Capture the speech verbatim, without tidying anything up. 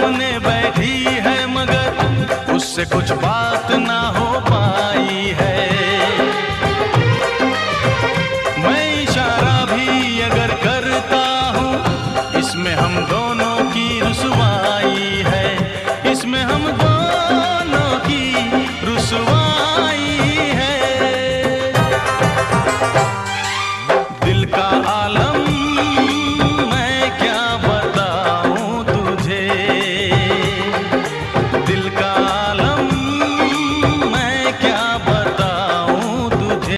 सामने बैठी है मगर उससे कुछ बात ना हो पाई है। मैं इशारा भी अगर करता हूँ इसमें हम दोनों की रुसवाई है, इसमें हम दोनों की रुसवाई